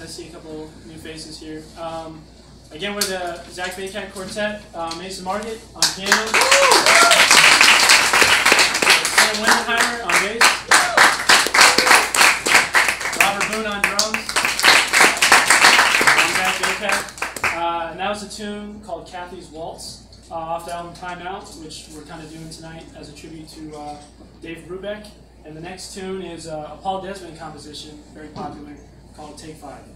I see a couple new faces here. Again, with the Zach Baycat Quartet, Mason Market on piano, Sam Windenheimer on bass, Robert Boone on drums, and Zach Baycat. And that was a tune called Kathy's Waltz off the album Time Out, which we're kind of doing tonight as a tribute to Dave Brubeck. And the next tune is a Paul Desmond composition, very popular, called Take 5.